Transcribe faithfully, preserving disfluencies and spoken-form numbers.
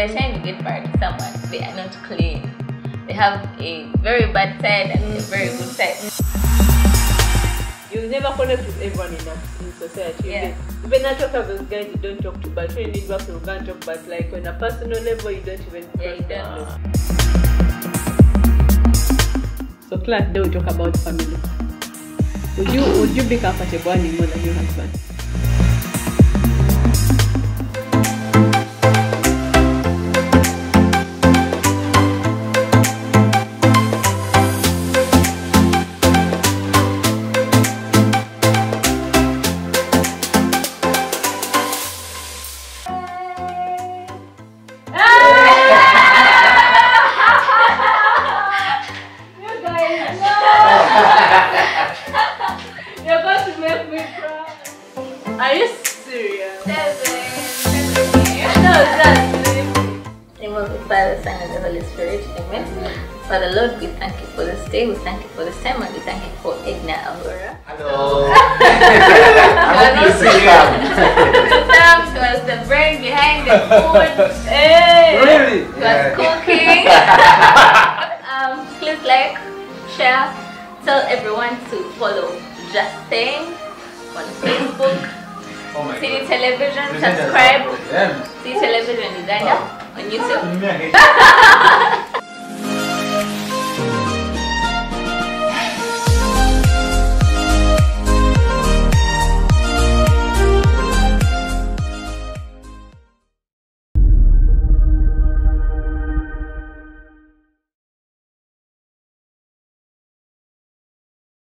by the time you get married to someone, they are not clean. They have a very bad side and a very good side. You never connect with everyone enough in society. Yeah. Even not talk about those guys you don't talk to, but when you need work, you can't talk. But like on a personal level, you don't even. Yeah, you don't know. So class, they will talk about family. Would you would you be comfortable earning more than your husband? You're going to make me cry. Are you serious? Seven. No, that's it. In the name of the Father, Son, and the Holy Spirit. Amen. Father Lord, we thank you for this day. We thank you for this time, and we thank you for Edna Aurora. Hello. I'm not Sam was the brain behind the food. Hey. Really? Was cooking. um, please like, share, tell everyone to follow Just Saying on Facebook, Oh my City God. Television, Present subscribe, as well. City Television Uganda on YouTube. Oh.